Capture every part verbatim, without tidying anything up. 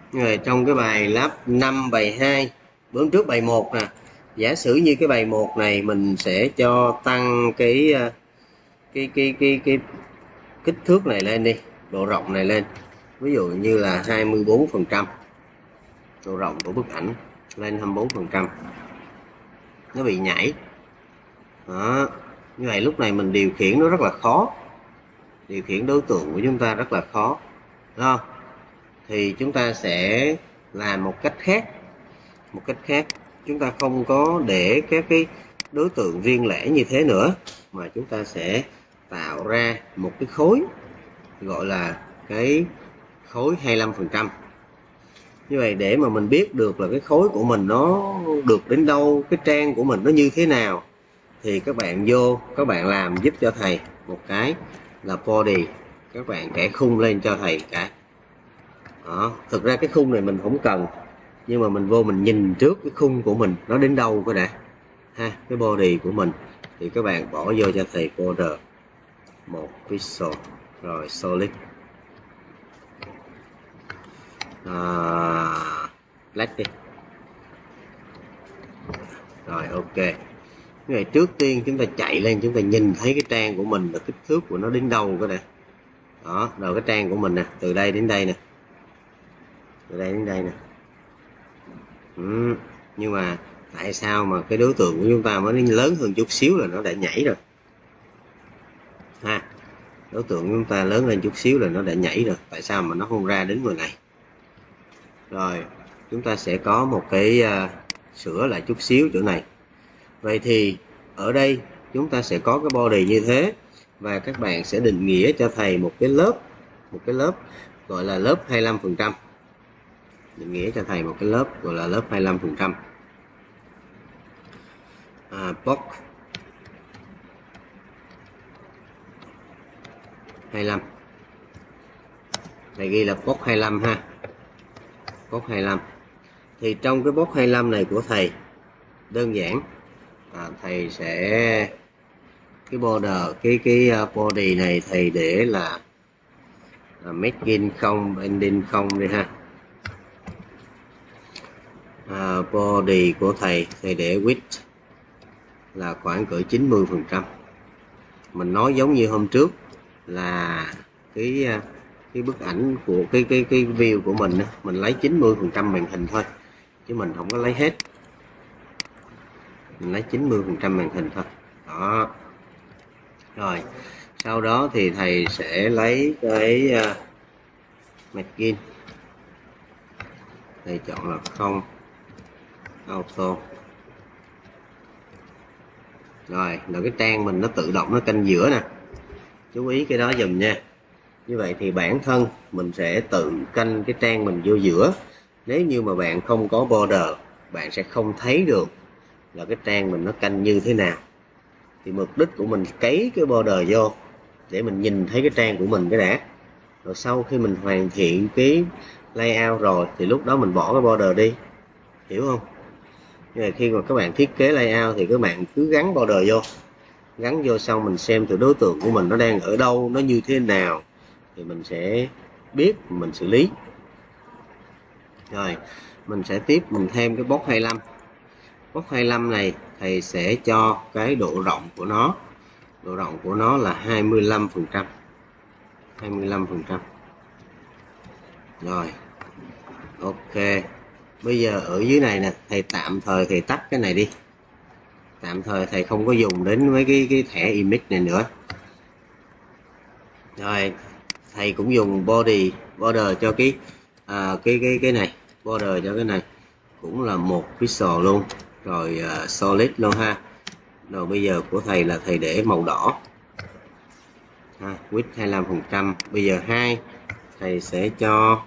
Rồi trong cái bài lab năm bài hai, bữa trước bài một nè, giả sử như cái bài một này mình sẽ cho tăng cái cái cái cái cái kích thước này lên đi, độ rộng này lên. Ví dụ như là hai mươi bốn phần trăm. Độ rộng của bức ảnh lên hai mươi bốn phần trăm. Nó bị nhảy. Đó. Như vậy lúc này mình điều khiển nó rất là khó. Điều khiển đối tượng của chúng ta rất là khó. Đúng không? Thì chúng ta sẽ làm một cách khác. Một cách khác, chúng ta không có để các cái đối tượng riêng lẻ như thế nữa, mà chúng ta sẽ tạo ra một cái khối gọi là cái khối hai mươi lăm phần trăm. Như vậy để mà mình biết được là cái khối của mình nó được đến đâu, cái trang của mình nó như thế nào, thì các bạn vô, các bạn làm giúp cho thầy một cái là body, các bạn kẻ khung lên cho thầy cái. Đó, thực ra cái khung này mình không cần, nhưng mà mình vô mình nhìn trước cái khung của mình nó đến đâu cái đã ha, cái body của mình thì các bạn bỏ vô cho thầy border một pixel, rồi solid à, black đi, rồi ok. Cái trước tiên chúng ta chạy lên, chúng ta nhìn thấy cái trang của mình là kích thước của nó đến đâu cái đã. Đó, rồi cái trang của mình nè, từ đây đến đây nè, từ đây đến đây nè. Ừ, nhưng mà tại sao mà cái đối tượng của chúng ta mới lớn hơn chút xíu là nó đã nhảy rồi ha. Đối tượng của chúng ta lớn lên chút xíu là nó đã nhảy rồi, tại sao mà nó không ra đến người này. Rồi chúng ta sẽ có một cái uh, sửa lại chút xíu chỗ này. Vậy thì ở đây chúng ta sẽ có cái body như thế, và các bạn sẽ định nghĩa cho thầy một cái lớp, một cái lớp gọi là lớp hai mươi lăm phần trăm. Định nghĩa cho thầy một cái lớp gọi là lớp hai mươi lăm phần trăm. À, box hai mươi lăm. Thầy ghi là box hai mươi lăm ha. Box hai mươi lăm. Thì trong cái box hai mươi lăm này của thầy đơn giản, à, thầy sẽ cái border, cái cái body này thầy để là, là margin không, ending không đi ha. À, body của thầy thầy để width là khoảng cỡ chín mươi phần trăm. Mình nói giống như hôm trước là cái cái bức ảnh của cái cái cái view của mình, mình lấy chín mươi phần trăm màn hình thôi, chứ mình không có lấy hết, mình lấy chín mươi phần trăm màn hình thôi. Đó. Rồi sau đó thì thầy sẽ lấy cái uh, margin, thầy chọn là không auto. Rồi là cái trang mình nó tự động nó canh giữa nè, chú ý cái đó dùm nha. Như vậy thì bản thân mình sẽ tự canh cái trang mình vô giữa. Nếu như mà bạn không có border, bạn sẽ không thấy được là cái trang mình nó canh như thế nào. Thì mục đích của mình cấy cái border vô để mình nhìn thấy cái trang của mình cái đã. Rồi sau khi mình hoàn thiện cái layout rồi thì lúc đó mình bỏ cái border đi, hiểu không? Như khi mà các bạn thiết kế layout thì các bạn cứ gắn border vô, gắn vô xong mình xem từ đối tượng của mình nó đang ở đâu, nó như thế nào thì mình sẽ biết mình xử lý. Rồi mình sẽ tiếp mình thêm cái box hai mươi lăm. Box hai mươi lăm này thầy sẽ cho cái độ rộng của nó, độ rộng của nó là hai mươi lăm phần trăm, hai mươi lăm phần trăm. Rồi ok, bây giờ ở dưới này nè, thầy tạm thời thầy tắt cái này đi, tạm thời thầy không có dùng đến mấy cái cái thẻ image này nữa. Rồi thầy cũng dùng body border cho cái à, cái cái cái này, border cho cái này cũng là một pixel luôn, rồi uh, solid luôn ha. Rồi bây giờ của thầy là thầy để màu đỏ ha, width hai mươi lăm phần trăm. Bây giờ hai thầy sẽ cho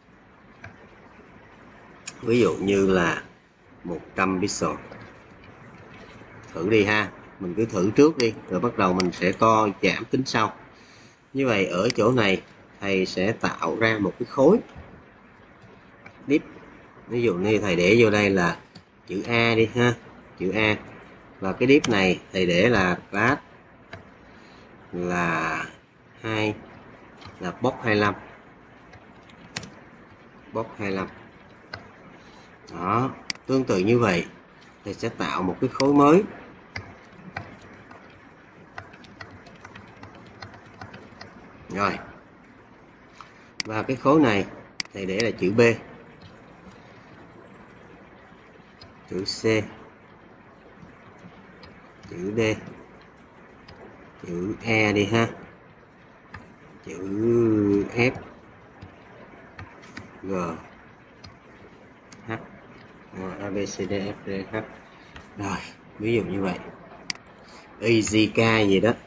ví dụ như là một trăm pixel. Thử đi ha, mình cứ thử trước đi rồi bắt đầu mình sẽ co giảm tính sau. Như vậy ở chỗ này thầy sẽ tạo ra một cái khối div. Ví dụ như thầy để vô đây là chữ A đi ha, chữ A. Và cái div này thầy để là class là hai, là box hai mươi lăm. box hai mươi lăm. Đó, tương tự như vậy thì sẽ tạo một cái khối mới. Rồi. Và cái khối này thì để là chữ B, chữ C, chữ D, chữ E đi ha, chữ F, G, H, A, B, C, D, F, G, H. Rồi, ví dụ như vậy. I, J, K gì đó.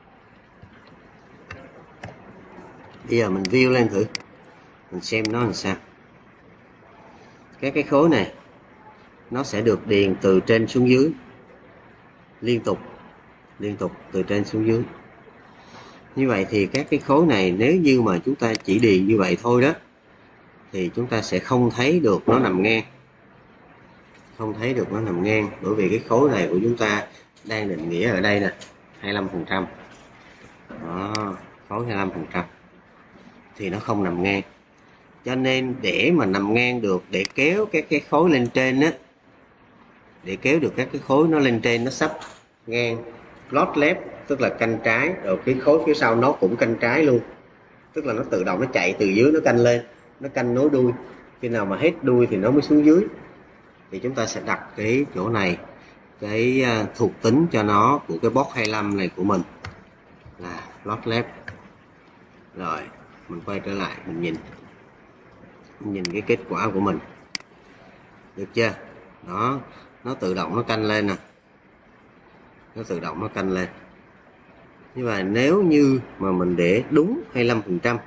Bây giờ mình view lên thử, mình xem nó làm sao. Các cái khối này nó sẽ được điền từ trên xuống dưới, liên tục, liên tục từ trên xuống dưới. Như vậy thì các cái khối này nếu như mà chúng ta chỉ điền như vậy thôi đó, thì chúng ta sẽ không thấy được nó nằm ngang, không thấy được nó nằm ngang, bởi vì cái khối này của chúng ta đang định nghĩa ở đây nè, hai mươi lăm phần trăm. Đó, khối hai mươi lăm phần trăm thì nó không nằm ngang. Cho nên để mà nằm ngang được, để kéo các cái khối lên trên á, để kéo được các cái khối nó lên trên, nó sắp ngang plot left, tức là canh trái, rồi cái khối phía sau nó cũng canh trái luôn, tức là nó tự động nó chạy từ dưới nó canh lên, nó canh nối đuôi, khi nào mà hết đuôi thì nó mới xuống dưới. Thì chúng ta sẽ đặt cái chỗ này cái thuộc tính cho nó của cái box hai mươi lăm này của mình là plot left. Rồi mình quay trở lại, mình nhìn mình nhìn cái kết quả của mình, được chưa? Đó, nó tự động nó canh lên nè, nó tự động nó canh lên. Như vậy nếu như mà mình để đúng hai mươi lăm phần trăm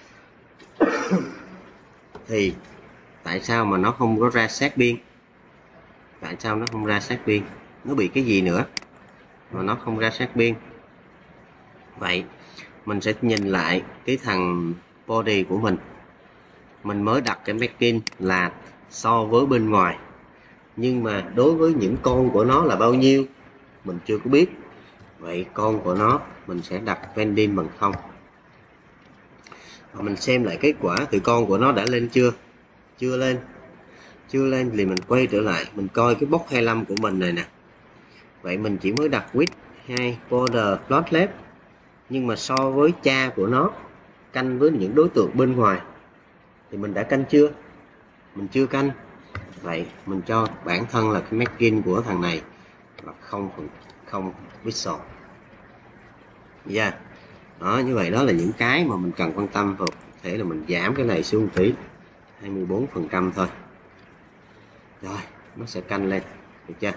thì tại sao mà nó không có ra sát biên? Tại sao nó không ra sát biên? Nó bị cái gì nữa mà nó không ra sát biên? Vậy mình sẽ nhìn lại cái thằng body của mình. Mình mới đặt cái margin là so với bên ngoài, nhưng mà đối với những con của nó là bao nhiêu mình chưa có biết. Vậy con của nó mình sẽ đặt pending bằng không. Và mình xem lại kết quả thì con của nó đã lên chưa? Chưa lên. Chưa lên thì mình quay trở lại, mình coi cái box hai mươi lăm của mình này nè. Vậy mình chỉ mới đặt width hai border plot left, nhưng mà so với cha của nó canh với những đối tượng bên ngoài thì mình đã canh chưa? Mình chưa canh. Vậy mình cho bản thân là cái margin của thằng này là không không pixel. Yeah. Đó, như vậy đó là những cái mà mình cần quan tâm. Và thể là mình giảm cái này xuống một tí, hai mươi bốn phần trăm thôi. Rồi, nó sẽ canh lên, được chưa?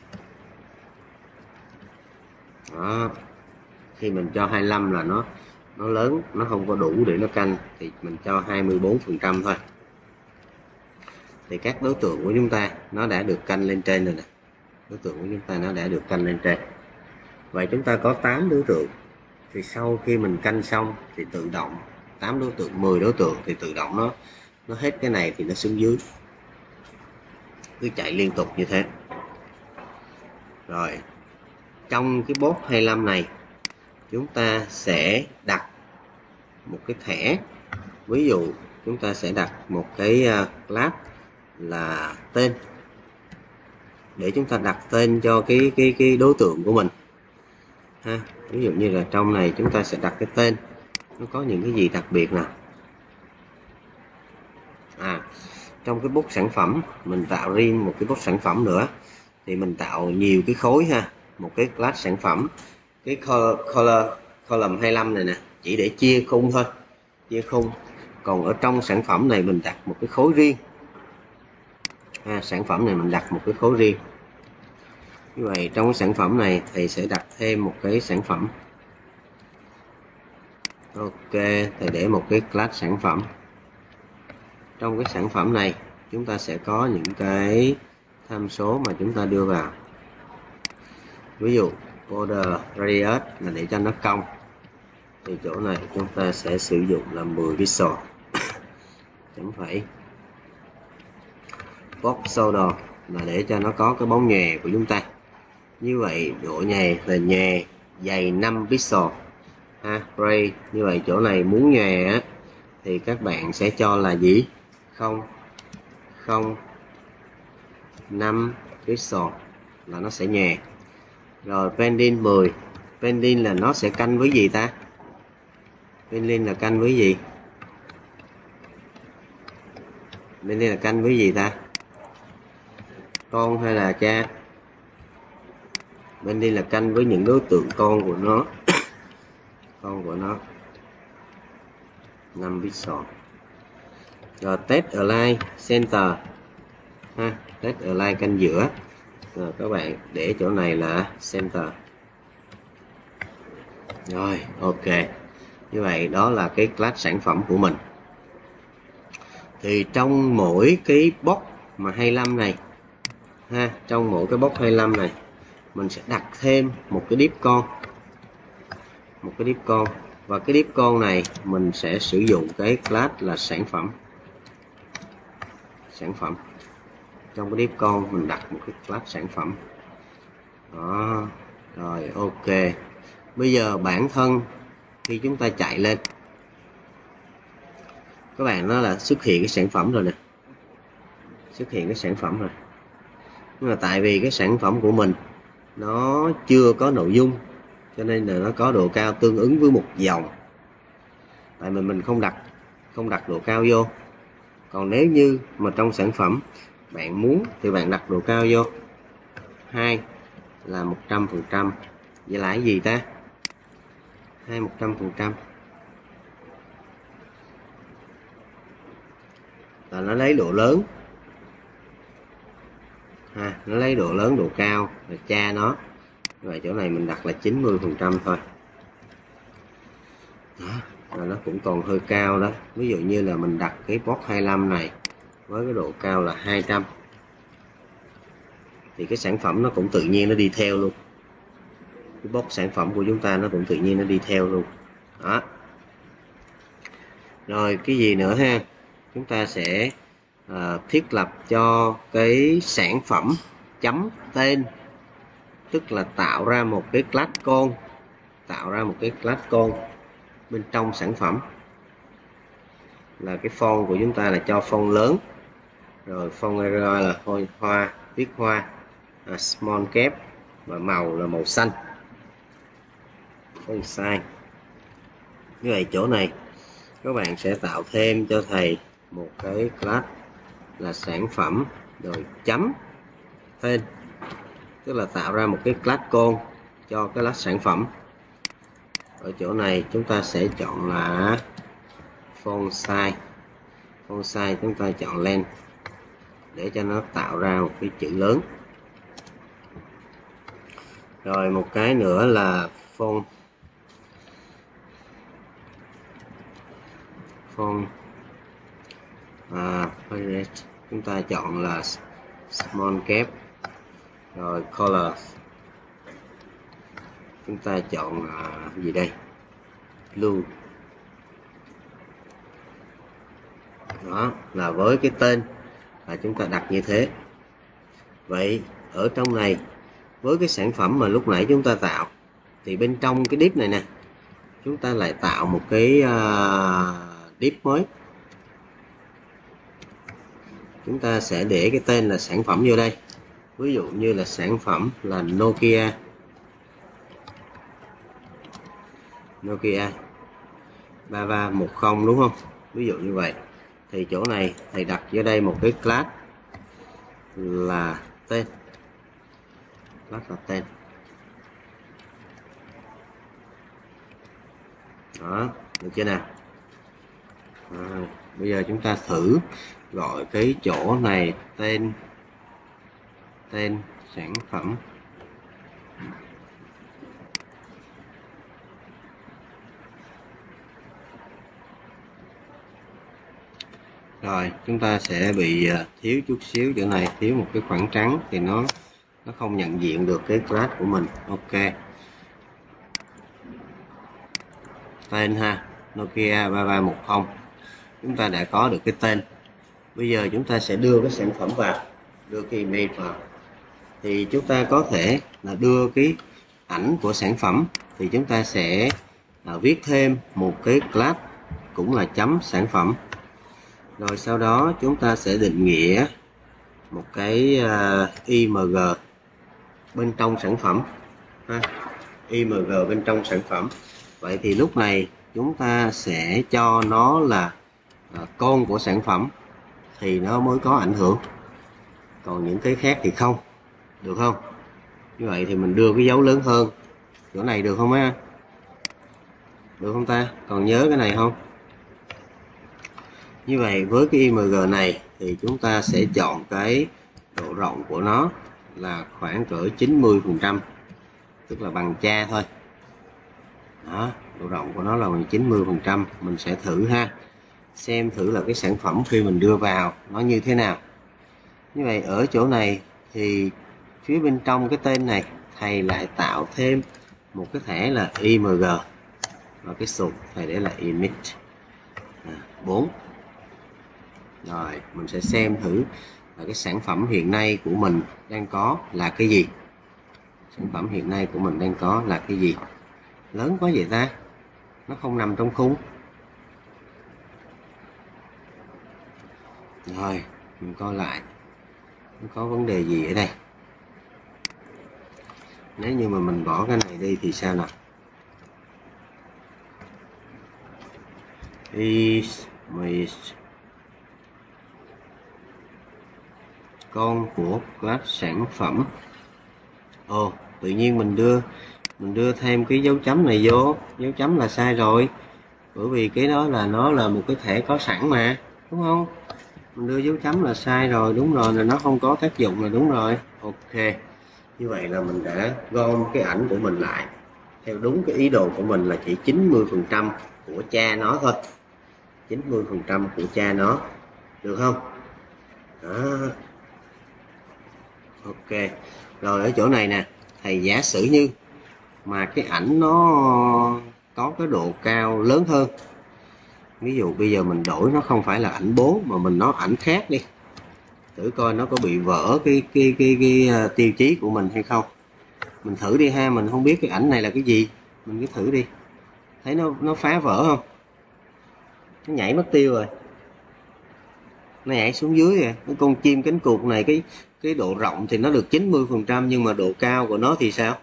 Đó. Khi mình cho hai mươi lăm là nó nó lớn, nó không có đủ để nó canh thì mình cho hai mươi bốn phần trăm thôi. Thì các đối tượng của chúng ta nó đã được canh lên trên rồi nè. Đối tượng của chúng ta nó đã được canh lên trên. Vậy chúng ta có tám đối tượng. Thì sau khi mình canh xong thì tự động tám đối tượng, mười đối tượng thì tự động nó nó hết cái này thì nó xuống dưới. Cứ chạy liên tục như thế. Rồi, trong cái box hai mươi lăm này chúng ta sẽ đặt một cái thẻ. Ví dụ chúng ta sẽ đặt một cái class là tên, để chúng ta đặt tên cho cái cái cái đối tượng của mình ha. Ví dụ như là trong này chúng ta sẽ đặt cái tên, nó có những cái gì đặc biệt nào. À, trong cái box sản phẩm mình tạo riêng một cái box sản phẩm nữa, thì mình tạo nhiều cái khối ha. Một cái class sản phẩm, cái color column hai mươi lăm này nè, chỉ để chia khung thôi, chia khung. Còn ở trong sản phẩm này mình đặt một cái khối riêng. À, sản phẩm này mình đặt một cái khối riêng. Như vậy trong cái sản phẩm này thầy sẽ đặt thêm một cái sản phẩm. Ok, thầy để một cái class sản phẩm. Trong cái sản phẩm này chúng ta sẽ có những cái tham số mà chúng ta đưa vào. Ví dụ border radius là để cho nó cong, thì chỗ này chúng ta sẽ sử dụng là mười pixel. Chấm phẩy. Box shoulder là để cho nó có cái bóng nhòe của chúng ta. Như vậy độ nhòe là nhòe dày năm pixel ha. Ray, như vậy chỗ này muốn nhòe á thì các bạn sẽ cho là gì? không không năm pixel là nó sẽ nhòe. Rồi pending mười, pending là nó sẽ canh với gì ta? Pending là canh với gì? Pending là canh với gì ta? Con hay là cha? Pending là canh với những đối tượng con của nó. Con của nó năm pixel. Rồi test align center ha, test align canh giữa. Rồi các bạn để chỗ này là center. Rồi ok, như vậy đó là cái class sản phẩm của mình. Thì trong mỗi cái box mà hai mươi lăm này ha, trong mỗi cái box hai mươi lăm này mình sẽ đặt thêm một cái div con, một cái div con, và cái div con này mình sẽ sử dụng cái class là sản phẩm. Sản phẩm trong cái div con mình đặt một cái class sản phẩm đó. Rồi ok, bây giờ bản thân khi chúng ta chạy lên, các bạn nó là xuất hiện cái sản phẩm rồi nè, xuất hiện cái sản phẩm rồi. Nhưng mà tại vì cái sản phẩm của mình nó chưa có nội dung, cho nên là nó có độ cao tương ứng với một dòng. Tại mình mình không đặt không đặt độ cao vô. Còn nếu như mà trong sản phẩm bạn muốn thì bạn đặt độ cao vô hai là một trăm phần trăm. Vậy là cái gì ta? hai một trăm phần trăm là nó lấy độ lớn ha, nó lấy độ lớn độ cao là cha nó. Vậy chỗ này mình đặt là chín mươi phần trăm thôi đó, là nó cũng còn hơi cao đó. Ví dụ như là mình đặt cái box hai mươi lăm này với cái độ cao là hai trăm thì cái sản phẩm nó cũng tự nhiên nó đi theo luôn. Cái box sản phẩm của chúng ta nó cũng tự nhiên nó đi theo luôn đó. Rồi cái gì nữa ha, chúng ta sẽ à, thiết lập cho cái sản phẩm chấm tên, tức là tạo ra một cái class con, tạo ra một cái class con bên trong sản phẩm. Là cái font của chúng ta là cho font lớn, rồi font area là hoa, hoa viết hoa, à, small cap, và màu là màu xanh. Không sai. Như vậy chỗ này các bạn sẽ tạo thêm cho thầy một cái class là sản phẩm, rồi chấm tên, tức là tạo ra một cái class con cho cái class sản phẩm. Ở chỗ này chúng ta sẽ chọn là font size, font size chúng ta chọn lên để cho nó tạo ra một cái chữ lớn. Rồi một cái nữa là font font à, chúng ta chọn là small cap, rồi color chúng ta chọn là gì đây, blue. Đó là với cái tên là chúng ta đặt như thế. Vậy ở trong này với cái sản phẩm mà lúc nãy chúng ta tạo thì bên trong cái div này nè, chúng ta lại tạo một cái uh, div mới. Chúng ta sẽ để cái tên là sản phẩm vô đây. Ví dụ như là sản phẩm là Nokia Nokia ba ba một không, đúng không? Ví dụ như vậy. Thì chỗ này thầy đặt vô đây một cái class là tên. Class là tên. Đó, được chưa nào? À, bây giờ chúng ta thử gọi cái chỗ này tên tên sản phẩm. Rồi chúng ta sẽ bị thiếu chút xíu chỗ này, thiếu một cái khoảng trắng thì nó nó không nhận diện được cái class của mình. Ok, tên ha, Nokia ba ba một không, chúng ta đã có được cái tên. Bây giờ chúng ta sẽ đưa cái sản phẩm vào, đưa cái image vào. Thì chúng ta có thể là đưa cái ảnh của sản phẩm, thì chúng ta sẽ à, viết thêm một cái class cũng là chấm sản phẩm. Rồi sau đó chúng ta sẽ định nghĩa một cái uh, i em giê bên trong sản phẩm ha. i em giê bên trong sản phẩm. Vậy thì lúc này chúng ta sẽ cho nó là uh, con của sản phẩm thì nó mới có ảnh hưởng, còn những cái khác thì không, được không? Như vậy thì mình đưa cái dấu lớn hơn chỗ này được không á? Được không ta? Còn nhớ cái này không? Như vậy với cái i em giê này thì chúng ta sẽ chọn cái độ rộng của nó là khoảng cỡ chín mươi phần trăm, tức là bằng cha thôi. Đó, độ rộng của nó là bằng chín mươi phần trăm. Mình sẽ thử ha, xem thử là cái sản phẩm khi mình đưa vào nó như thế nào. Như vậy ở chỗ này thì phía bên trong cái tên này thầy lại tạo thêm một cái thẻ là i em giê, và cái sụt thầy để là image à, bốn. Rồi mình sẽ xem thử là cái sản phẩm hiện nay của mình đang có là cái gì. Sản phẩm hiện nay của mình đang có là cái gì? Lớn quá vậy ta, nó không nằm trong khung. Rồi mình coi lại nó có vấn đề gì ở đây. Nếu như mà mình bỏ cái này đi thì sao nào? Image con của class sản phẩm. Ồ, tự nhiên mình đưa mình đưa thêm cái dấu chấm này vô, dấu chấm là sai rồi, bởi vì cái đó là nó là một cái thẻ có sẵn mà, đúng không? Mình đưa dấu chấm là sai rồi, đúng rồi, là nó không có tác dụng là đúng rồi. Ok, như vậy là mình đã gom cái ảnh của mình lại theo đúng cái ý đồ của mình là chỉ chín mươi phần trăm của cha nó thôi, chín mươi phần trăm của cha nó, được không? Đó. Ok, rồi ở chỗ này nè, thầy giả sử như mà cái ảnh nó có cái độ cao lớn hơn. Ví dụ bây giờ mình đổi nó không phải là ảnh bốn mà mình nói ảnh khác đi, thử coi nó có bị vỡ cái cái cái cái, cái uh, tiêu chí của mình hay không. Mình thử đi ha, mình không biết cái ảnh này là cái gì, mình cứ thử đi, thấy nó nó phá vỡ không? Nó nhảy mất tiêu rồi, nó nhảy xuống dưới rồi. Cái con chim cánh cụt này, cái cái độ rộng thì nó được chín mươi phần trăm, nhưng mà độ cao của nó thì sao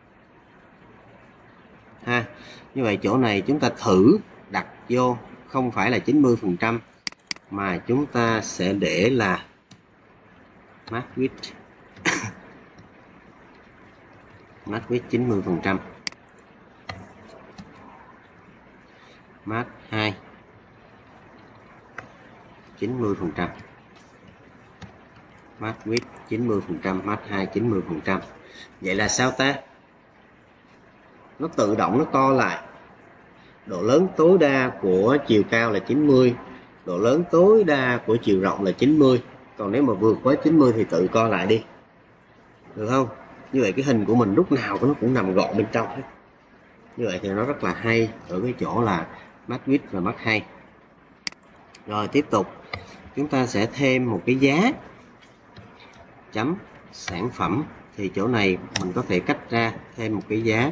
ha? Như vậy chỗ này chúng ta thử đặt vô không phải là chín mươi phần trăm mà chúng ta sẽ để là max width max width chín mươi phần trăm, max hai chín mươi phần trăm, max width chín mươi phần trăm, max hai chín mươi phần trăm. Vậy là sao ta? Nó tự động nó co lại. Độ lớn tối đa của chiều cao là chín mươi, độ lớn tối đa của chiều rộng là chín mươi. Còn nếu mà vượt quá chín mươi thì tự co lại đi, được không? Như vậy cái hình của mình lúc nào nó cũng nằm gọn bên trong hết. Như vậy thì nó rất là hay ở cái chỗ là max width và max hai. Rồi tiếp tục chúng ta sẽ thêm một cái giá chấm sản phẩm, thì chỗ này mình có thể cách ra thêm một cái giá.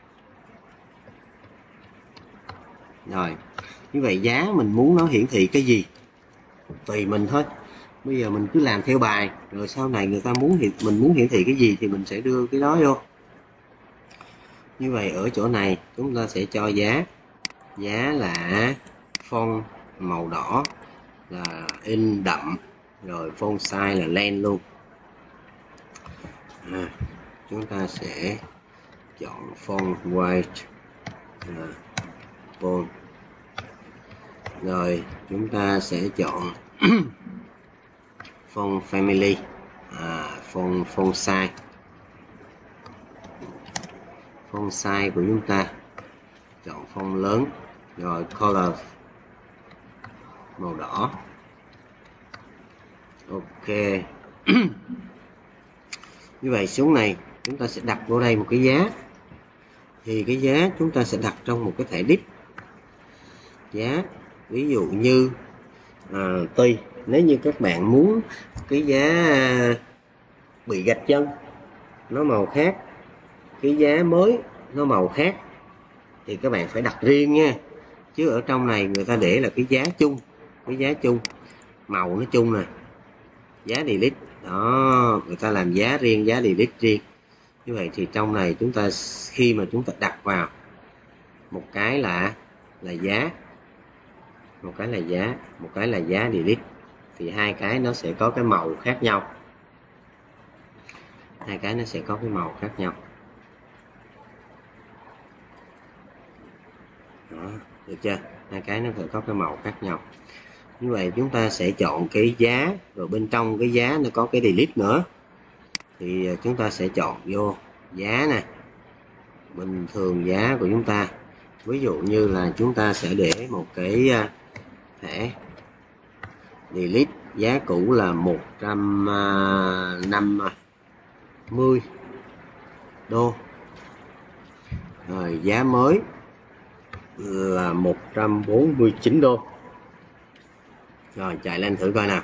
Rồi như vậy giá mình muốn nó hiển thị cái gì tùy mình thôi. Bây giờ mình cứ làm theo bài, rồi sau này người ta muốn hiện mình muốn hiển thị cái gì thì mình sẽ đưa cái đó vô. Như vậy ở chỗ này chúng ta sẽ cho giá giá là font màu đỏ là in đậm, rồi font size là len luôn. À, chúng ta sẽ chọn font white là font. Rồi chúng ta sẽ chọn font family, à, font font size. Font size của chúng ta chọn font lớn, rồi color màu đỏ. Ok. Như vậy xuống này chúng ta sẽ đặt vô đây một cái giá, thì cái giá chúng ta sẽ đặt trong một cái thẻ div giá. Ví dụ như à, tùy, nếu như các bạn muốn cái giá bị gạch chân nó màu khác, cái giá mới nó màu khác, thì các bạn phải đặt riêng nha. Chứ ở trong này người ta để là cái giá chung, cái giá chung. màu nói chung nè, giá delete đó, người ta làm giá riêng, giá delete riêng. Như vậy thì trong này chúng ta khi mà chúng ta đặt vào một cái là là giá, một cái là giá, một cái là giá delete, thì hai cái nó sẽ có cái màu khác nhau, hai cái nó sẽ có cái màu khác nhau. Đó, được chưa? Hai cái nó phải có cái màu khác nhau. Như vậy chúng ta sẽ chọn cái giá, rồi bên trong cái giá nó có cái delete nữa, thì chúng ta sẽ chọn vô giá nè, bình thường giá của chúng ta, ví dụ như là chúng ta sẽ để một cái thẻ delete, giá cũ là một trăm năm mươi đô, rồi giá mới là một trăm bốn mươi chín đô. Rồi chạy lên thử coi nào.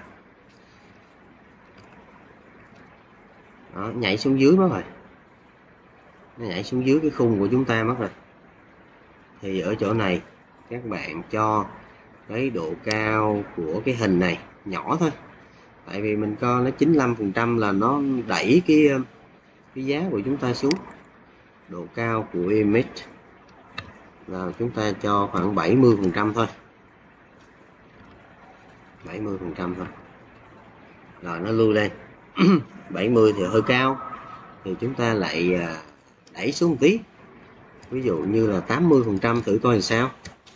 Đó, nhảy xuống dưới mất rồi, nó nhảy xuống dưới cái khung của chúng ta mất rồi. Thì ở chỗ này các bạn cho cái độ cao của cái hình này nhỏ thôi, tại vì mình coi nó chín mươi lăm phần trăm là nó đẩy cái cái giá của chúng ta xuống. Độ cao của image là chúng ta cho khoảng bảy mươi phần trăm thôi, bảy mươi phần trăm thôi, rồi nó lưu lên. bảy mươi thì hơi cao, thì chúng ta lại đẩy xuống một tí, ví dụ như là tám mươi phần trăm thử coi làm sao.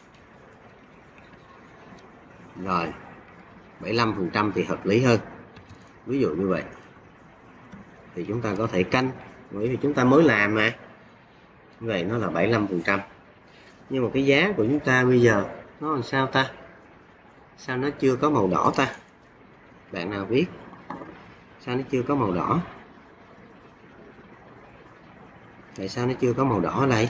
Rồi bảy mươi lăm phần trăm thì hợp lý hơn, ví dụ như vậy. Thì chúng ta có thể canh, bởi vì chúng ta mới làm mà, như vậy nó là bảy mươi lăm phần trăm. Nhưng mà cái giá của chúng ta bây giờ nó làm sao ta? Sao nó chưa có màu đỏ ta? Bạn nào biết sao nó chưa có màu đỏ? Tại sao nó chưa có màu đỏ ở đây?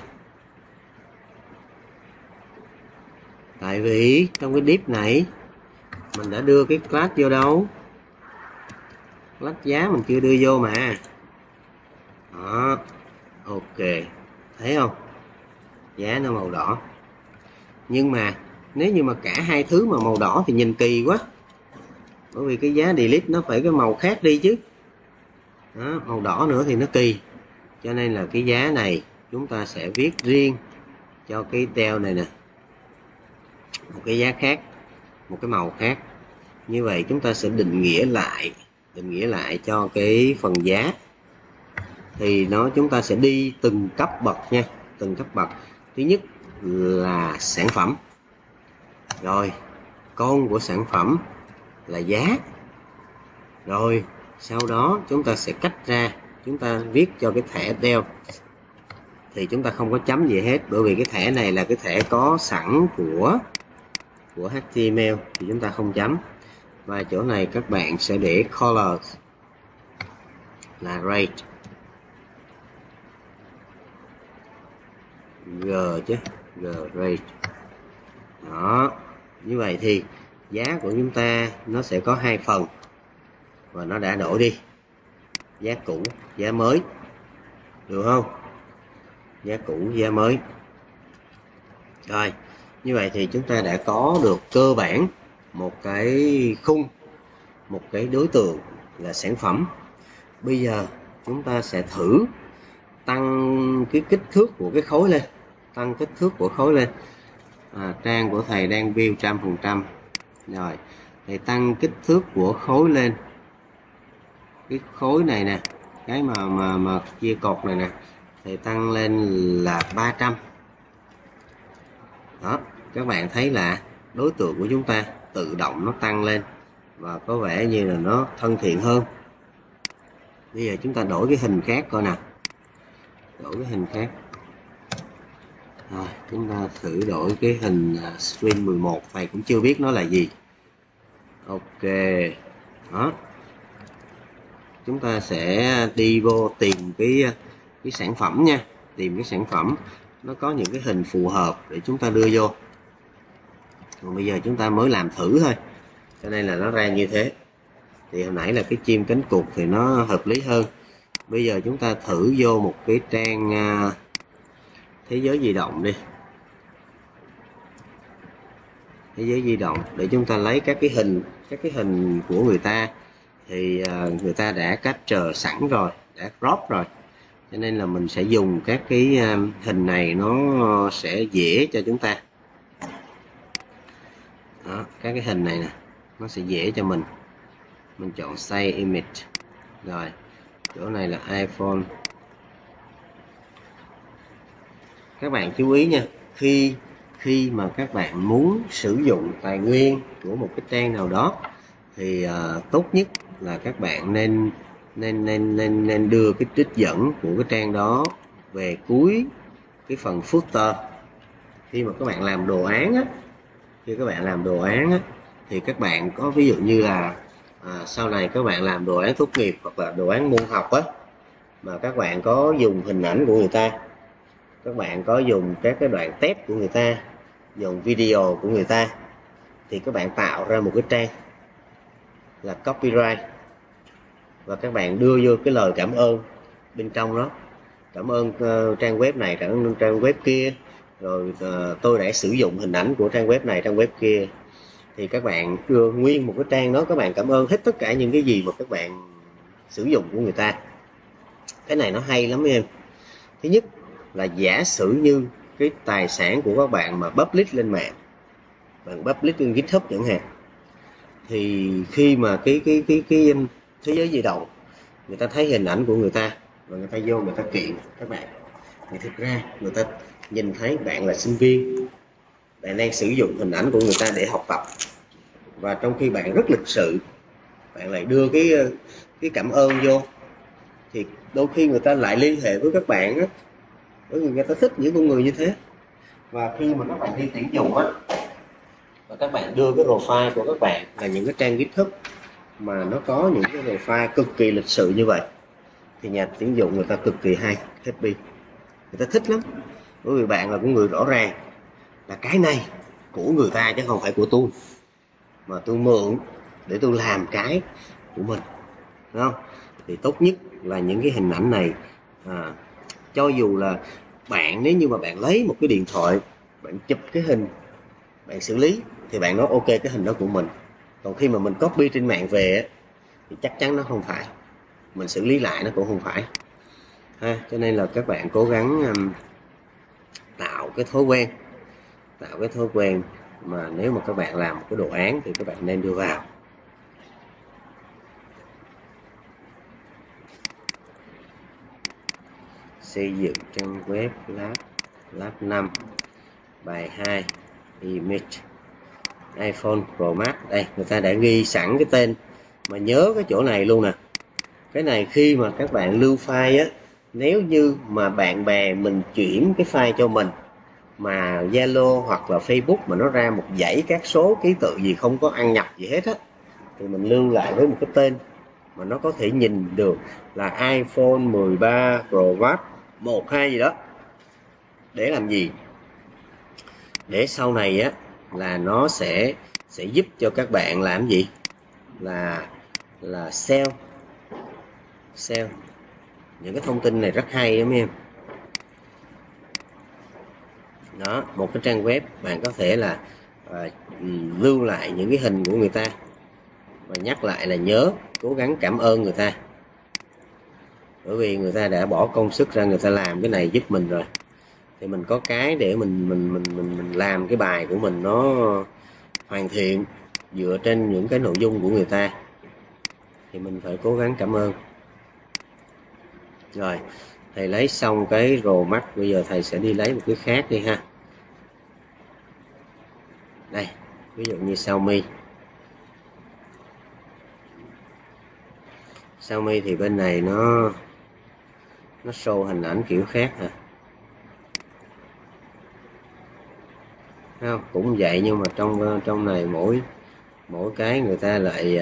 Tại vì trong cái div này mình đã đưa cái class vô đâu? Class giá mình chưa đưa vô mà. Đó, ok, thấy không? Giá nó màu đỏ. Nhưng mà nếu như mà cả hai thứ mà màu đỏ thì nhìn kỳ quá, bởi vì cái giá delete nó phải cái màu khác đi chứ. Đó, màu đỏ nữa thì nó kỳ, cho nên là cái giá này chúng ta sẽ viết riêng cho cái tel này nè, một cái giá khác, một cái màu khác. Như vậy chúng ta sẽ định nghĩa lại, định nghĩa lại cho cái phần giá, thì nó chúng ta sẽ đi từng cấp bậc nha, từng cấp bậc. Thứ nhất là sản phẩm, rồi con của sản phẩm là giá, rồi sau đó chúng ta sẽ cách ra, chúng ta viết cho cái thẻ Dell thì chúng ta không có chấm gì hết, bởi vì cái thẻ này là cái thẻ có sẵn của của hát tê em lờ thì chúng ta không chấm. Và chỗ này các bạn sẽ để colors là rate, g chứ, g rate. Đó, như vậy thì giá của chúng ta nó sẽ có hai phần và nó đã đổi đi, giá cũ, giá mới, được không? Giá cũ, giá mới. Rồi, như vậy thì chúng ta đã có được cơ bản một cái khung, một cái đối tượng là sản phẩm. Bây giờ chúng ta sẽ thử tăng cái kích thước của cái khối lên, tăng kích thước của khối lên. À, trang của thầy đang view trăm phần trăm. Rồi, thầy tăng kích thước của khối lên. Cái khối này nè, cái mà mà mà chia cột này nè, thầy tăng lên là ba trăm. Đó, các bạn thấy là đối tượng của chúng ta tự động nó tăng lên và có vẻ như là nó thân thiện hơn. Bây giờ chúng ta đổi cái hình khác coi nào, đổi cái hình khác. Rồi, chúng ta thử đổi cái hình stream mười một, thầy cũng chưa biết nó là gì. Ok, đó, chúng ta sẽ đi vô tìm cái cái sản phẩm nha, tìm cái sản phẩm nó có những cái hình phù hợp để chúng ta đưa vô. Còn bây giờ chúng ta mới làm thử thôi, cho nên là nó ra như thế. Thì hồi nãy là cái chim cánh cụt thì nó hợp lý hơn. Bây giờ chúng ta thử vô một cái trang uh, thế giới di động đi, thế giới di động, để chúng ta lấy các cái hình các cái hình của người ta thì uh, người ta đã capture sẵn rồi, đã crop rồi, cho nên là mình sẽ dùng các cái uh, hình này nó sẽ dễ cho chúng ta. Đó, các cái hình này nè nó sẽ dễ cho mình. Mình chọn save image, rồi chỗ này là iPhone. Các bạn chú ý nha, khi khi mà các bạn muốn sử dụng tài nguyên của một cái trang nào đó thì uh, tốt nhất là các bạn nên nên nên nên nên đưa cái trích dẫn của cái trang đó về cuối cái phần footer. Khi mà các bạn làm đồ án á, khi các bạn làm đồ án á, thì các bạn có ví dụ như là à, sau này các bạn làm đồ án tốt nghiệp hoặc là đồ án môn học á, mà các bạn có dùng hình ảnh của người ta, các bạn có dùng các cái đoạn test của người ta, dùng video của người ta, thì các bạn tạo ra một cái trang là copyright và các bạn đưa vô cái lời cảm ơn bên trong đó. Cảm ơn uh, trang web này, cảm ơn trang web kia, rồi uh, tôi đã sử dụng hình ảnh của trang web này, trang web kia. Thì các bạn đưa nguyên một cái trang đó, các bạn cảm ơn hết tất cả những cái gì mà các bạn sử dụng của người ta. Cái này nó hay lắm em. Thứ nhất là giả sử như cái tài sản của các bạn mà public lên mạng, bạn public trên GitHub chẳng hạn, thì khi mà cái cái cái cái thế giới di động người ta thấy hình ảnh của người ta và người ta vô người ta kiện các bạn, thì thực ra người ta nhìn thấy bạn là sinh viên, bạn đang sử dụng hình ảnh của người ta để học tập, và trong khi bạn rất lịch sự, bạn lại đưa cái cái cảm ơn vô, thì đôi khi người ta lại liên hệ với các bạn á, bởi vì người ta thích những con người như thế. Và khi mà các bạn đi tuyển dụng á, và các bạn đưa cái profile của các bạn là những cái trang GitHub mà nó có những cái profile cực kỳ lịch sự như vậy, thì nhà tuyển dụng người ta cực kỳ hay, happy, người ta thích lắm. Bởi vì bạn là con người rõ ràng là cái này của người ta chứ không phải của tôi, mà tôi mượn để tôi làm cái của mình, đúng không? Thì tốt nhất là những cái hình ảnh này, à, cho dù là bạn, nếu như mà bạn lấy một cái điện thoại, bạn chụp cái hình, bạn xử lý, thì bạn nói ok cái hình đó của mình. Còn khi mà mình copy trên mạng về thì chắc chắn nó không phải, mình xử lý lại nó cũng không phải ha. Cho nên là các bạn cố gắng um, tạo cái thói quen, tạo cái thói quen mà nếu mà các bạn làm một cái đồ án thì các bạn nên đưa vào. Xây dựng trang web lab lab năm, bài hai, image, iPhone Pro Max. Đây người ta đã ghi sẵn cái tên, mà nhớ cái chỗ này luôn nè. Cái này khi mà các bạn lưu file á, nếu như mà bạn bè mình chuyển cái file cho mình mà Zalo hoặc là Facebook mà nó ra một dãy các số ký tự gì không có ăn nhập gì hết á, thì mình lưu lại với một cái tên mà nó có thể nhìn được là iPhone mười ba Pro Max một hai gì đó. Để làm gì? Để sau này á là nó sẽ sẽ giúp cho các bạn làm gì? Là là sell sell những cái thông tin này rất hay đó mấy em. Đó, một cái trang web bạn có thể là à, lưu lại những cái hình của người ta và nhắc lại là nhớ cố gắng cảm ơn người ta, bởi vì người ta đã bỏ công sức ra, người ta làm cái này giúp mình rồi, thì mình có cái để mình mình mình mình mình làm cái bài của mình nó hoàn thiện dựa trên những cái nội dung của người ta, thì mình phải cố gắng cảm ơn. Rồi thầy lấy xong cái rồ mắt, bây giờ thầy sẽ đi lấy một cái khác đi ha. Đây ví dụ như Xiaomi. Xiaomi thì bên này nó nó show hình ảnh kiểu khác hả? Không, cũng vậy nhưng mà trong trong này mỗi mỗi cái người ta lại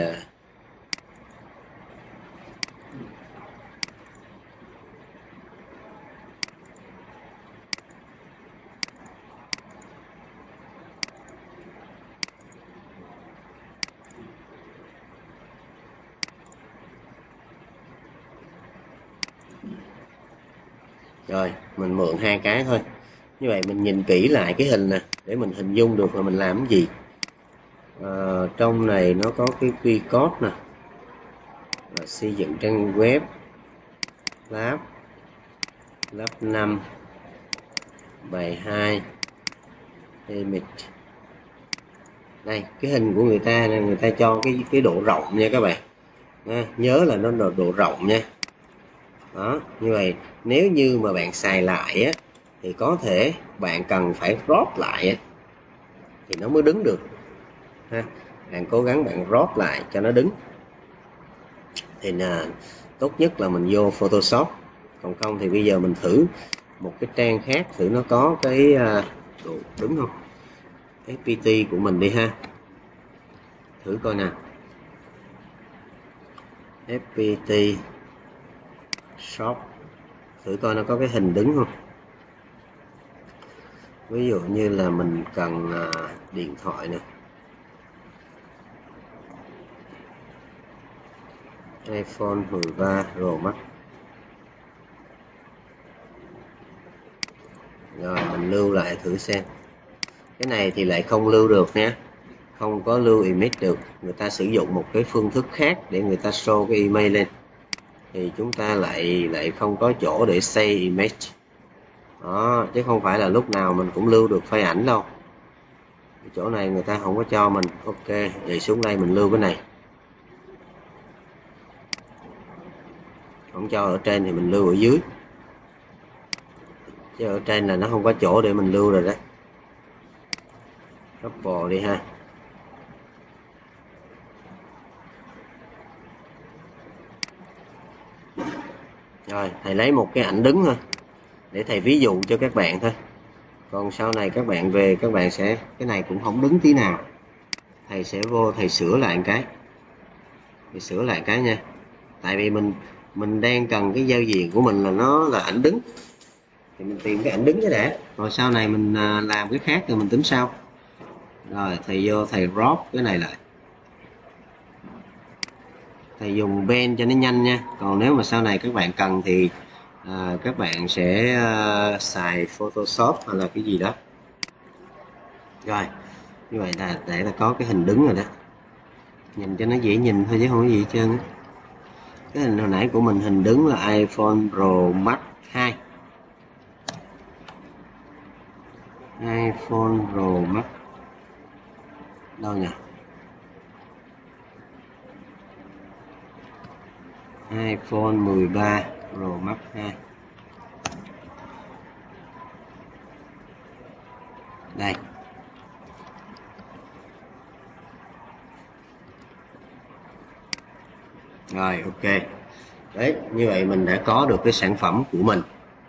rồi mình mượn hai cái thôi. Như vậy mình nhìn kỹ lại cái hình nè để mình hình dung được là mình làm cái gì. À, Ờ, trong này nó có cái quy code nè, là xây dựng trang web, lab lab năm, bài hai, image. Đây, cái hình của người ta này, người ta cho cái cái độ rộng nha các bạn. À, nhớ là nó là độ rộng nha. Đó, như vậy nếu như mà bạn xài lại á, thì có thể bạn cần phải crop lại á, thì nó mới đứng được ha. Bạn cố gắng bạn crop lại cho nó đứng, thì là tốt nhất là mình vô Photoshop. Còn không thì bây giờ mình thử một cái trang khác, thử nó có cái độ đứng không, ép pê tê của mình đi ha, thử coi nè. ép pê tê Shop, thử coi nó có cái hình đứng không. Ví dụ như là mình cần à, điện thoại nè, iPhone mười ba Pro Max. Rồi mình lưu lại thử xem. Cái này thì lại không lưu được nha, không có lưu image được. Người ta sử dụng một cái phương thức khác để người ta show cái email lên, thì chúng ta lại lại không có chỗ để save image. Đó, chứ không phải là lúc nào mình cũng lưu được file ảnh đâu. Chỗ này người ta không có cho mình. Ok, vậy xuống đây mình lưu cái này. Không cho ở trên thì mình lưu ở dưới, chứ ở trên là nó không có chỗ để mình lưu rồi đó. Couple đi ha. Rồi thầy lấy một cái ảnh đứng thôi để thầy ví dụ cho các bạn thôi. Còn sau này các bạn về các bạn sẽ, cái này cũng không đứng tí nào, thầy sẽ vô thầy sửa lại một cái, thầy sửa lại cái nha. Tại vì mình mình đang cần cái giao diện của mình là nó là ảnh đứng, thì mình tìm cái ảnh đứng cái đã, rồi sau này mình làm cái khác rồi mình tính sau. Rồi thầy vô thầy crop cái này lại, thầy dùng pen cho nó nhanh nha. Còn nếu mà sau này các bạn cần thì à, các bạn sẽ à, xài Photoshop hoặc là cái gì đó. Rồi như vậy là để là có cái hình đứng rồi đó, nhìn cho nó dễ nhìn thôi chứ không có gì hết trơn. Cái hình hồi nãy của mình hình đứng là iPhone Pro Max hai, iPhone Pro Max đâu nhỉ, iPhone mười ba Pro Max hai. Đây. Rồi ok. Đấy, như vậy mình đã có được cái sản phẩm của mình.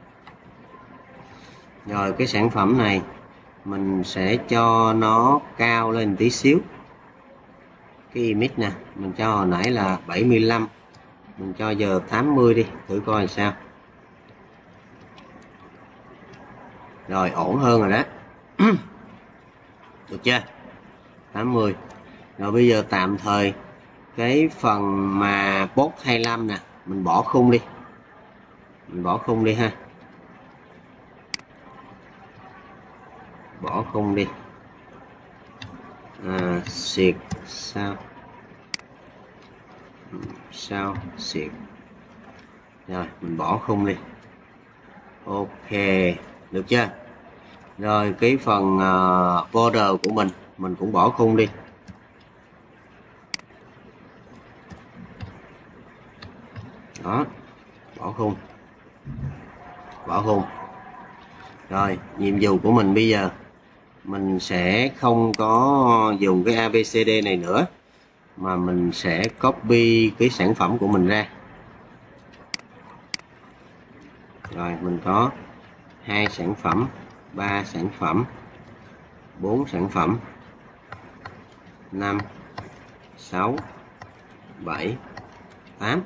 Rồi cái sản phẩm này mình sẽ cho nó cao lên tí xíu. Cái image nè, mình cho hồi nãy là bảy mươi lăm, mình cho giờ tám mươi đi, thử coi làm sao. Rồi ổn hơn rồi đó. Được chưa? tám mươi. Rồi bây giờ tạm thời cái phần mà post hai mươi lăm nè, mình bỏ khung đi. Mình bỏ khung đi ha. Bỏ khung đi. À, xịt sao? Sao xịt. Rồi mình bỏ khung đi. Ok, được chưa? Rồi cái phần uh, border của mình mình cũng bỏ khung đi. Đó, bỏ khung. Bỏ khung. Rồi, nhiệm vụ của mình bây giờ mình sẽ không có dùng cái a bê xê đê này nữa, mà mình sẽ copy cái sản phẩm của mình ra. Rồi mình có hai sản phẩm, ba sản phẩm, bốn sản phẩm, năm, sáu, bảy, tám.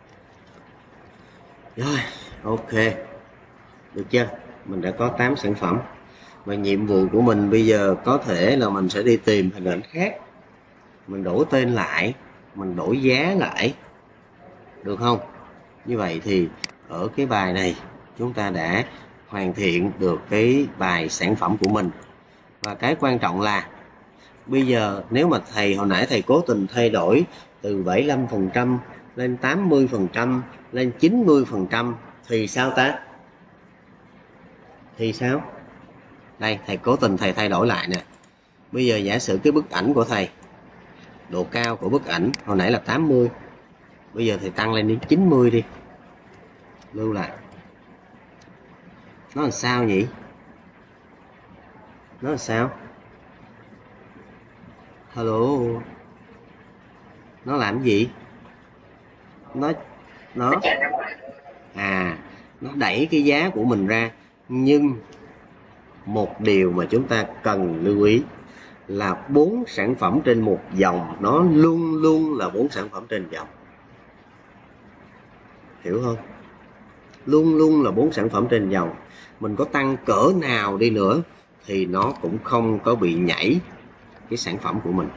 Rồi, ok. Được chưa? Mình đã có tám sản phẩm. Và nhiệm vụ của mình bây giờ có thể là mình sẽ đi tìm hình ảnh khác, mình đổi tên lại, mình đổi giá lại, được không? Như vậy thì ở cái bài này chúng ta đã hoàn thiện được cái bài sản phẩm của mình. Và cái quan trọng là Bây giờ nếu mà thầy hồi nãy thầy cố tình thay đổi từ bảy mươi lăm phần trăm lên tám mươi phần trăm lên chín mươi phần trăm thì sao ta? Thì sao? Đây, thầy cố tình thầy thay đổi lại nè. Bây giờ giả sử cái bức ảnh của thầy, độ cao của bức ảnh hồi nãy là tám mươi, bây giờ thầy tăng lên đến chín mươi đi. Lưu lại. Nó làm sao nhỉ? Nó làm sao? Hello. Nó làm gì? Nó nó à nó đẩy cái giá của mình ra, nhưng một điều mà chúng ta cần lưu ý là bốn sản phẩm trên một dòng nó luôn luôn là bốn sản phẩm trên dòng. Hiểu không? Luôn luôn là bốn sản phẩm trên dòng. Mình có tăng cỡ nào đi nữa thì nó cũng không có bị nhảy cái sản phẩm của mình.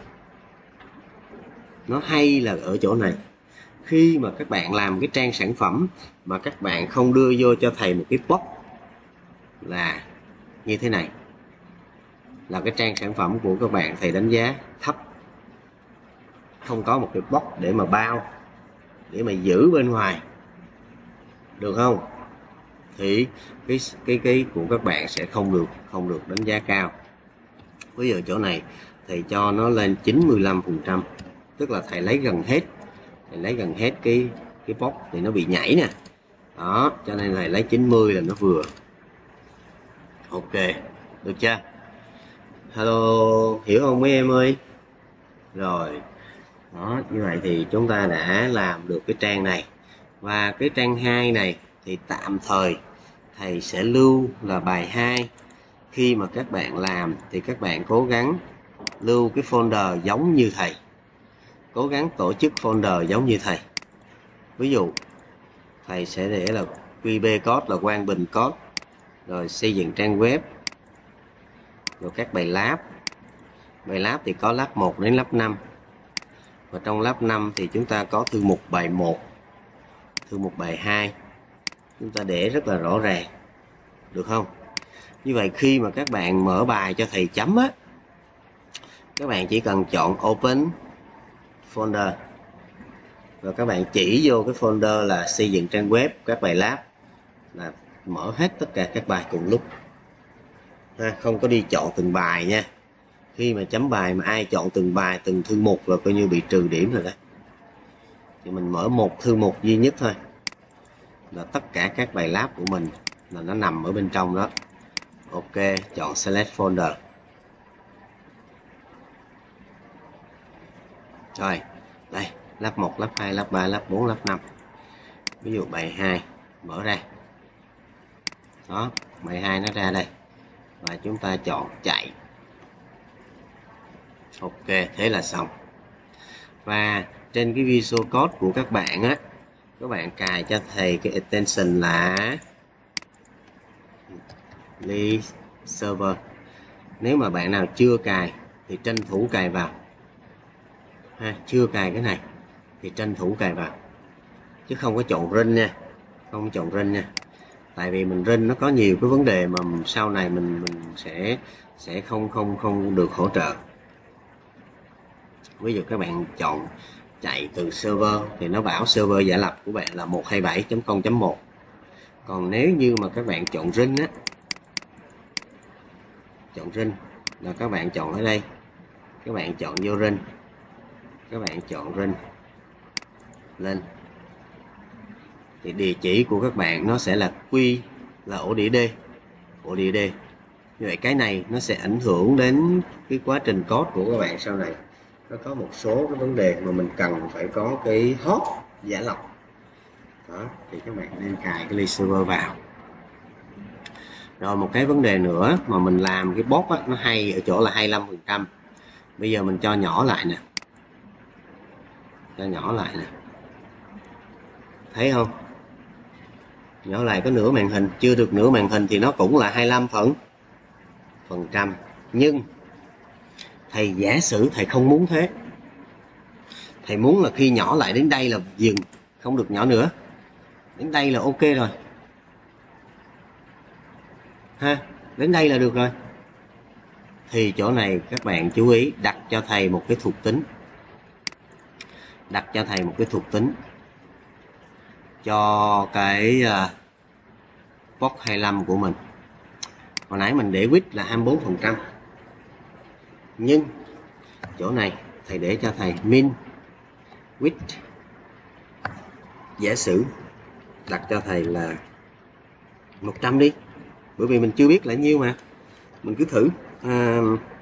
Nó hay là ở chỗ này. Khi mà các bạn làm cái trang sản phẩm mà các bạn không đưa vô cho thầy một cái box là như thế này, là cái trang sản phẩm của các bạn thầy đánh giá thấp, không có một cái box để mà bao, để mà giữ bên ngoài, được không? Thì cái cái cái của các bạn sẽ không được không được đánh giá cao. Bây giờ chỗ này thầy cho nó lên chín mươi lăm phần trăm, tức là thầy lấy gần hết, thầy lấy gần hết cái cái box thì nó bị nhảy nè. Đó, cho nên thầy lấy chín mươi là nó vừa. Ok, được chưa? Hello, hiểu không mấy em ơi? Rồi, đó, như vậy thì chúng ta đã làm được cái trang này. Và cái trang hai này thì tạm thời thầy sẽ lưu là bài hai. Khi mà các bạn làm thì các bạn cố gắng lưu cái folder giống như thầy. Cố gắng tổ chức folder giống như thầy. Ví dụ, thầy sẽ để là quy bê code là Quang Bình code, rồi xây dựng trang web, rồi các bài lab. Bài lab thì có lab một đến lab năm. Và trong lab năm thì chúng ta có thư mục bài một, thư mục bài hai. Chúng ta để rất là rõ ràng. Được không? Như vậy khi mà các bạn mở bài cho thầy chấm á, các bạn chỉ cần chọn Open Folder. Rồi các bạn chỉ vô cái folder là xây dựng trang web, các bài lab, là mở hết tất cả các bài cùng lúc. Ha, không có đi chọn từng bài nha. Khi mà chấm bài mà ai chọn từng bài, từng thư mục là coi như bị trừ điểm rồi đó. Thì mình mở một thư mục duy nhất thôi, là tất cả các bài lab của mình là nó nằm ở bên trong đó. Ok, chọn Select Folder. Rồi, đây, lab một, lab hai, lab ba, lab bốn, lab năm. Ví dụ bài hai, mở ra. Đó, bài hai nó ra đây. Và chúng ta chọn chạy. Ok, thế là xong. Và trên cái Visual Code của các bạn á, các bạn cài cho thầy cái extension là list server. Nếu mà bạn nào chưa cài thì tranh thủ cài vào. Ha, chưa cài cái này thì tranh thủ cài vào. Chứ không có chọn run nha. Không chọn run nha. Tại vì mình run nó có nhiều cái vấn đề mà sau này mình mình sẽ sẽ không không không được hỗ trợ. Ví dụ các bạn chọn chạy từ server thì nó bảo server giả lập của bạn là một hai bảy chấm không chấm một. Còn nếu như mà các bạn chọn run á, chọn run là các bạn chọn ở đây, các bạn chọn vô run, các bạn chọn run lên thì địa chỉ của các bạn nó sẽ là Q là ổ đĩa D, ổ đĩa D. Như vậy cái này nó sẽ ảnh hưởng đến cái quá trình code của các bạn sau này. Nó có một số cái vấn đề mà mình cần phải có cái hot giả lập. Đó, thì các bạn nên cài cái list server vào. Rồi một cái vấn đề nữa mà mình làm cái bot á, nó hay ở chỗ là hai mươi lăm phần trăm. Bây giờ mình cho nhỏ lại nè. Cho nhỏ lại nè. Thấy không? Nhỏ lại có nửa màn hình, chưa được nửa màn hình thì nó cũng là hai mươi lăm phần phần trăm. Nhưng thầy giả sử thầy không muốn thế. Thầy muốn là khi nhỏ lại đến đây là dừng, không được nhỏ nữa. Đến đây là ok rồi. Ha, đến đây là được rồi. thì chỗ này các bạn chú ý đặt cho thầy một cái thuộc tính. Đặt cho thầy một cái thuộc tính cho cái uh, box hai mươi lăm của mình. Hồi nãy mình để width là hai mươi bốn phần trăm. Nhưng chỗ này thầy để cho thầy min width. Giả sử đặt cho thầy là một trăm đi. Bởi vì mình chưa biết là nhiêu mà. Mình cứ thử. À,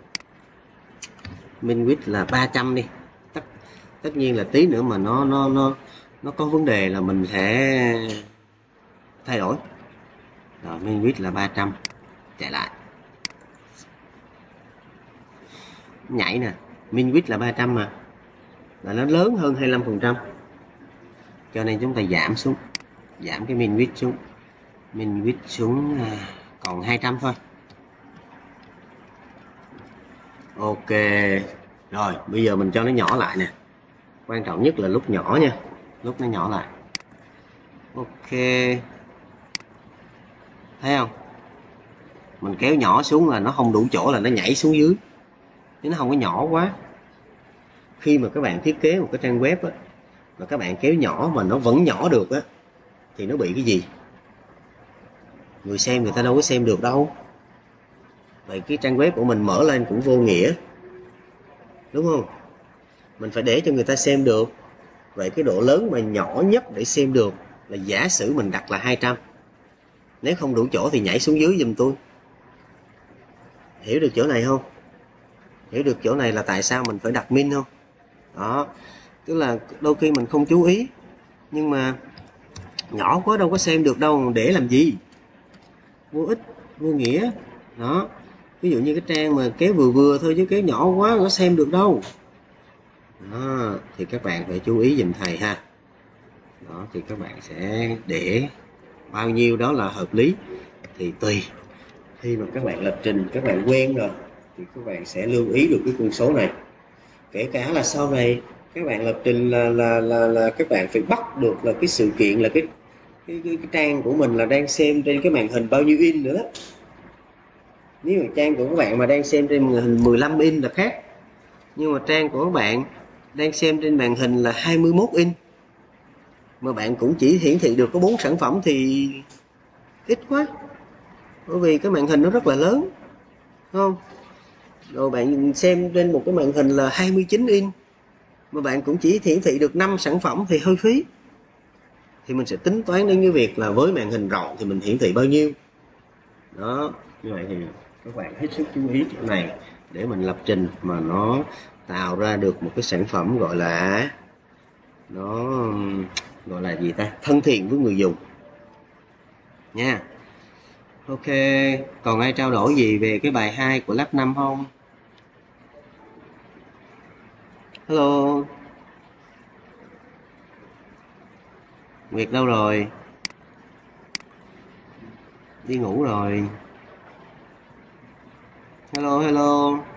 min width là ba trăm đi. Tất, tất nhiên là tí nữa mà nó nó nó nó có vấn đề là mình sẽ thay đổi. Rồi min width là ba trăm. Chạy lại. Nhảy nè, min width là ba trăm mà. Là nó lớn hơn hai mươi lăm phần trăm. Cho nên chúng ta giảm xuống. Giảm cái min width xuống. Min width xuống còn hai trăm thôi. Ok. Rồi, bây giờ mình cho nó nhỏ lại nè. Quan trọng nhất là lúc nhỏ nha. Lúc nó nhỏ lại. Ok. Thấy không? Mình kéo nhỏ xuống là nó không đủ chỗ là nó nhảy xuống dưới. Chứ nó không có nhỏ quá. Khi mà các bạn thiết kế một cái trang web á, mà các bạn kéo nhỏ mà nó vẫn nhỏ được á, thì nó bị cái gì? Người xem người ta đâu có xem được đâu. Vậy cái trang web của mình mở lên cũng vô nghĩa. Đúng không? Mình phải để cho người ta xem được. Vậy cái độ lớn mà nhỏ nhất để xem được là giả sử mình đặt là hai trăm. Nếu không đủ chỗ thì nhảy xuống dưới giùm tôi. Hiểu được chỗ này không? Hiểu được chỗ này là tại sao mình phải đặt min không? Đó. Tức là đôi khi mình không chú ý. Nhưng mà nhỏ quá đâu có xem được đâu. Để làm gì? Vô ích, vô nghĩa. Đó. Ví dụ như cái trang mà kéo vừa vừa thôi chứ kéo nhỏ quá nó xem được đâu. Đó. Thì các bạn phải chú ý giùm thầy ha. Đó. Thì các bạn sẽ để bao nhiêu đó là hợp lý. Thì tùy. Khi mà các bạn lập trình, các bạn quen rồi thì các bạn sẽ lưu ý được cái con số này. Kể cả là sau này các bạn lập trình là là là, là các bạn phải bắt được là cái sự kiện là cái cái, cái cái trang của mình là đang xem trên cái màn hình bao nhiêu in nữa đó. Nếu mà trang của các bạn mà đang xem trên màn hình mười lăm in là khác. Nhưng mà trang của các bạn đang xem trên màn hình là hai mươi mốt in. Mà bạn cũng chỉ hiển thị được có bốn sản phẩm thì ít quá. Bởi vì cái màn hình nó rất là lớn. Đúng không? Rồi bạn xem trên một cái màn hình là hai mươi chín in. Mà bạn cũng chỉ hiển thị được năm sản phẩm thì hơi phí. Thì mình sẽ tính toán đến cái việc là với màn hình rộng thì mình hiển thị bao nhiêu. Đó. Như vậy thì các bạn hết sức chú ý chỗ này để mình lập trình mà nó tạo ra được một cái sản phẩm gọi là nó gọi là gì ta, thân thiện với người dùng nha. Ok, còn ai trao đổi gì về cái bài hai của lab năm không? Hello, Nguyệt đâu rồi? Đi ngủ rồi. Hello, hello.